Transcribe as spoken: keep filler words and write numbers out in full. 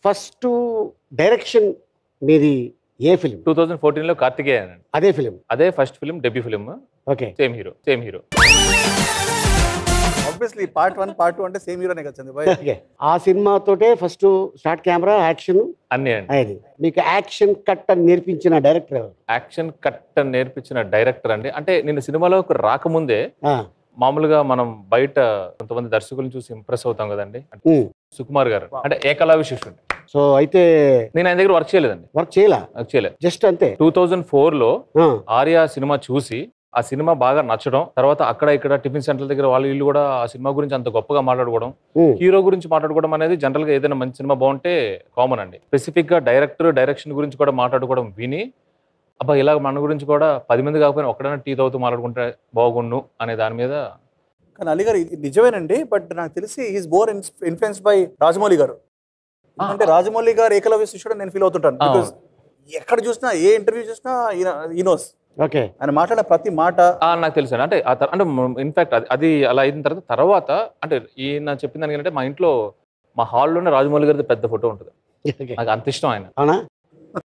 First direction మీది ఏ film? Two thousand fourteen లో కార్తికేయ. అదే ఫిలిం? అదే first film, debut film. Okay, same hero same hero obviously part one part two అంటే same హీరోనే కదా చందు భాయ్. ఓకే, ఆ సినిమాతోటే ఫస్ట్ స్టార్ట్ కెమెరా యాక్షన్ అన్నీ అండి. అది మీకు యాక్షన్ కట్ అని నేర్పించిన డైరెక్టర్ ఎవరు? యాక్షన్ కట్ నేర్పించిన డైరెక్టర్ అండి, అంటే నేను సినిమాలోకి రాకముందే మామూలుగా మనం బయట కొంతమంది దర్శకులను చూసి ఇంప్రెస్ అవుతాం కదండి. సుకుమార్ గారు అంటే ఏకలవ్య శిష్యుడు. సో అయితే నేను ఆయన దగ్గర వర్క్ చేయలేదండి. వర్క్ చేయలే వర్క్ చేయలేదు జస్ట్ అంతే. టూ థౌజండ్ ఫోర్ లో ఆర్య సినిమా చూసి ఆ సినిమా బాగా నచ్చడం, తర్వాత అక్కడ ఇక్కడ టిఫిన్ సెంటర్ దగ్గర వాళ్ళు వీళ్ళు కూడా ఆ సినిమా గురించి అంత గొప్పగా మాట్లాడుకోవడం, హీరో గురించి మాట్లాడుకోవడం అనేది జనరల్ గా ఏదైనా మంచి సినిమా బాగుంటే కామన్ అండి. స్పెసిఫిక్ గా డైరెక్టర్ డైరెక్షన్ గురించి కూడా మాట్లాడుకోవడం విని, అబ్బా ఇలా మన గురించి కూడా పది మంది కాకపోయినా ఒక్కడైనా టీ తాగుతూ మాట్లాడుకుంటే బాగుండు అనే దాని మీద. కానీ అలీ గారు ఇది నిజమేనండి, బట్ నాకు తెలిసి is bore influenced by Rajamouli garu. అంటే రాజమౌళి గారు ఏకలవ్య శిష్యుడు నేను ఫీల్ అవుతుంటాను. బికాస్ ఎక్కడ చూసినా ఏ ఇంటర్వ్యూ చూసినా ఈనోస్ ఓకే ఆయన మాట్లాడే ప్రతి మాట నాకు తెలుసు అంటే అంటే ఇన్ఫాక్ట్ అది అలా అయిన తర్వాత తర్వాత అంటే ఈయన చెప్పిన దానికి ఏంటంటే మా ఇంట్లో మా హాల్లోనే రాజమౌళి గారిది పెద్ద ఫోటో ఉంటుంది. నాకు అంత ఇష్టం ఆయన. అవునా?